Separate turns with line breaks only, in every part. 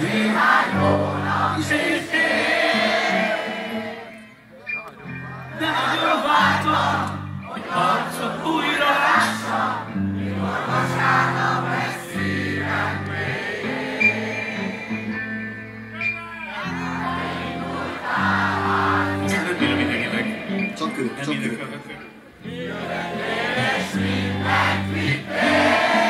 De nagyon vártam, hogy arcod újra lássam, mikor vasárnap lesz szívem mélyén. Nem bírja mindenkinek.
Csak ő, csak ő.
Jöttél és mindent vittél.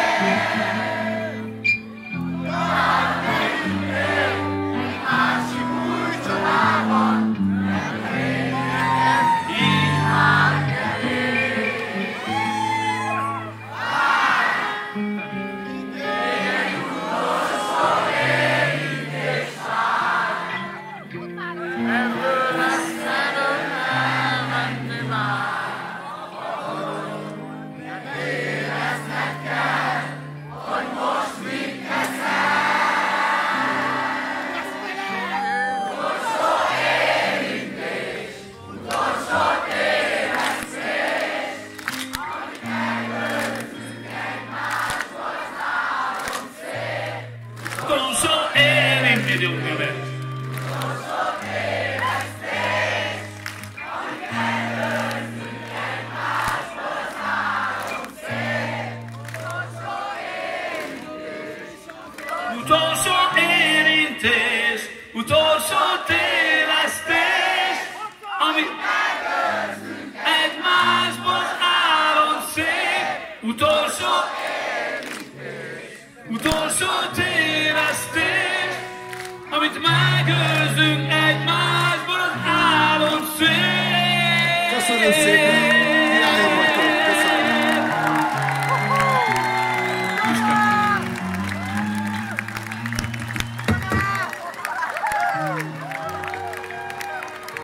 Utolsó érintés, utolsó télesztés, amit megőrzünk egymásból az álom szép. Utolsó érintés, utolsó télesztés, amit megőrzünk egymásból az álom szép.
Köszönöm szépen! Járjon vagytok! Köszönöm!